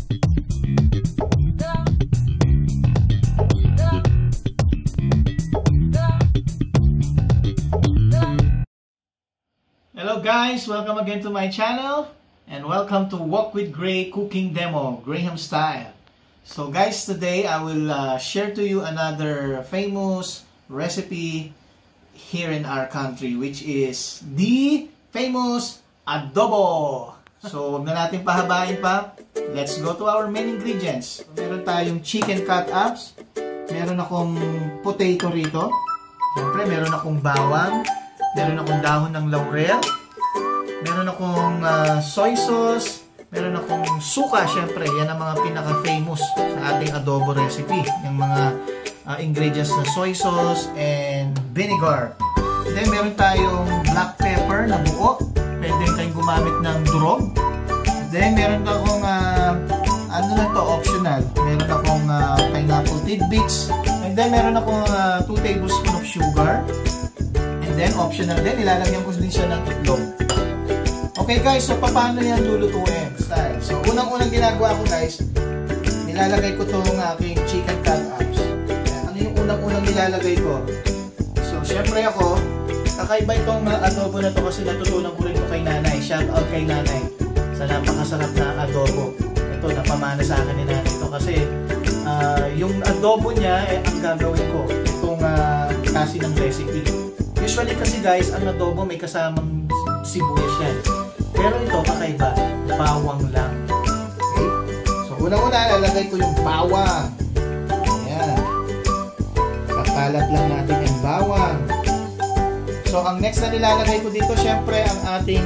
Hello guys, welcome again to my channel and welcome to Wok with Gray cooking demo, Graham style. So guys, today I will share to you another famous recipe here in our country, which is the famous adobo. So wag na natin pahabain pa. Let's go to our main ingredients. Meron tayong chicken cut-ups, meron akong potato rito, siyempre meron akong bawang, meron akong dahon ng laurel, meron akong soy sauce, meron akong suka, syempre. Yan ang mga pinaka-famous sa ating adobo recipe. Yung mga ingredients na soy sauce and vinegar. Then, meron tayong black pepper na buo. Pwede kayong gumamit ng durog. Then, meron akong, ano na to, optional. Meron akong pineapple tidbits. And then, meron akong 2 tablespoons of sugar. And then, optional din, ilalagyan ko din siya ng itlog. Okay guys, so paano yan lulutuin? Style. So, unang-unang ginagawa ko guys, nilalagay ko itong aking chicken cut-ups. Ano yung unang-unang nilalagay ko? So, syempre ako, kakaiba itong adobo na to kasi natutunan ko rin ko kay nanay. Shout out kay nanay sa napakasarap na adobo. Ito, napamana sa akin ni nanay ito kasi yung adobo niya, ang gagawin ko, itong kasi ng recipe. Usually kasi guys, ang adobo may kasamang sibuyas yan. Pero ito, kakaiba, bawang lang. Okay? So, unang-una, lalagay ko yung bawang. Ayan. Kakalat lang natin yung bawang. So, ang next na nilalagay ko dito, syempre, ang ating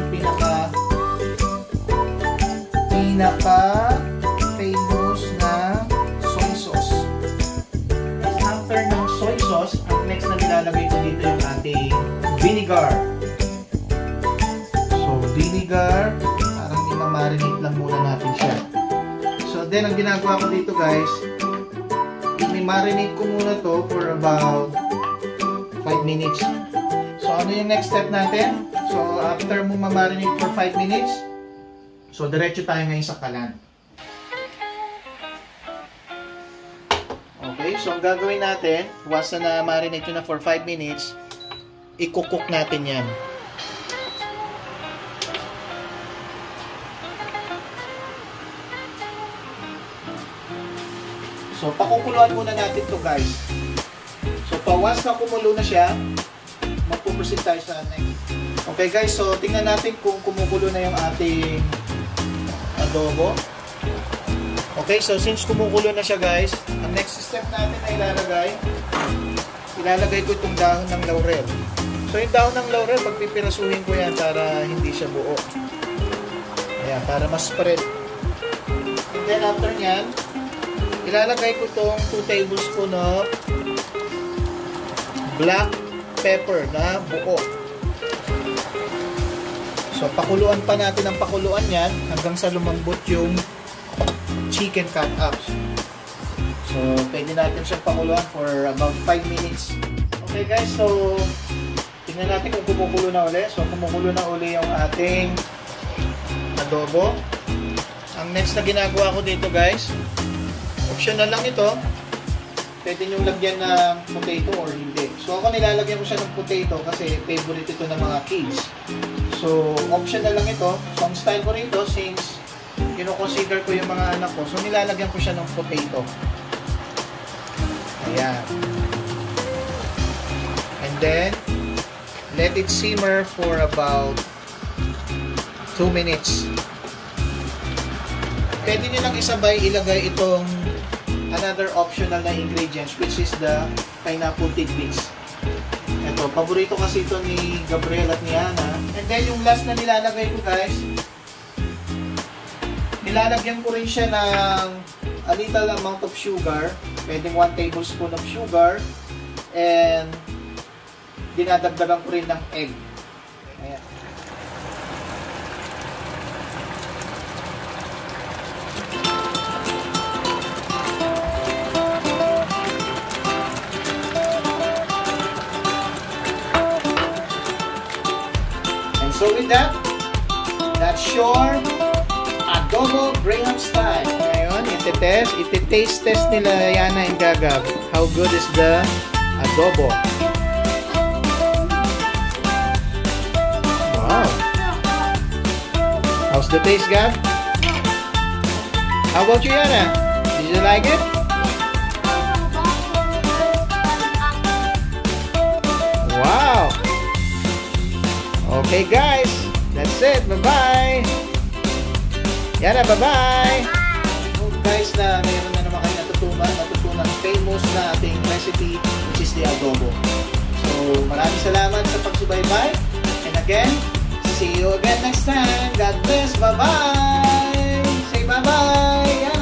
pinaka-famous na soy sauce. After ng soy sauce, ang next na nilalagay ko dito yung ating vinegar. Vinegar, parang i-marinate lang muna natin siya. So then, ang ginagawa ko dito guys, i-marinate ko muna to for about 5 minutes. So ano yung next step natin? So after mo ma-marinate for 5 minutes, so diretso tayo ngayon sa kalan. Okay, so ang gagawin natin, once na na-marinate yun na for 5 minutes, i-cook natin yan. So, pakukuluan muna natin to guys. So, once na kumulo na siya, magpuproceed tayo sa next. Okay guys, so tingnan natin kung kumukulo na yung ating adobo. Okay, so since kumukulo na siya guys, ang next step natin na ilalagay ko itong dahon ng laurel. So, yung dahon ng laurel, pagpipirasuhin ko yan para hindi siya buo. Ayan, para mas spread. And then after nyan, ilalagay ko itong 2 tablespoons of black pepper na buo. So, pakuluan pa natin ang pakuluan yan hanggang sa lumambot yung chicken cut-ups. So, pwede natin siyang pakuluan for about 5 minutes. Okay guys, so tingnan natin kung kumukulo na uli. So, kumukulo na uli yung ating adobo. Ang next na ginagawa ko dito guys, optional lang ito. Pwede nyo lagyan ng potato or hindi. So ako nilalagyan ko siya ng potato kasi favorite ito ng mga kids. So optional lang ito. So ang style ko rito, since kino-consider ko yung mga anak ko, so nilalagyan ko siya ng potato. Ayan. And then let it simmer for about 2 minutes. Pwede nyo lang isabay ilagay itong another optional na ingredients, which is the pineapple tidbits. Ito, paborito kasi ito ni Gabriel at ni Ana. And then yung last na nilalagay ko guys, nilalagyan ko rin siya ng a little amount of sugar. Pwedeng 1 tablespoon of sugar. And dinadagdagan ko rin ng egg. Ayan. So with that, that's your adobo Graham style. Ngayon, test. Iti-taste test nila Yana and Gagab. How good is the adobo? Wow. How's the taste, Gab? How about you, Yana? Did you like it? Wow. Okay, guys. That's it. Bye-bye. Yana, bye-bye. Guys, na mayroon na naman kayo natutunan famous na ating recipe, which is the adobo. So, maraming salamat sa pagsubaybay. And again, see you again next time. God bless. Bye-bye. Say bye-bye.